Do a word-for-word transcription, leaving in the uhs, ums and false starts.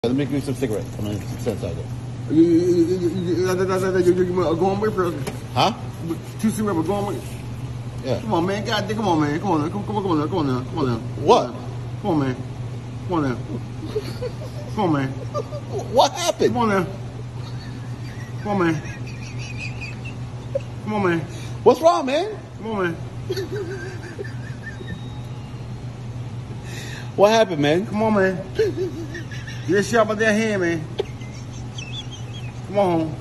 Let me give you some cigarettes. I'm gonna send inside there. You, you, you, you, you, you going with for Huh? two cigarettes going with. Yeah. Come on, man. God, come on, man. Come on, come, come on, come on, come on, now. Come on now. What? Come on, man. Come on now. Come on, man. What happened? Come on now. Come on, man. Come on, man. What's wrong, man? Come on, man. What happened, man? Come on, man. Get that shit out of that hand, man. Come on home.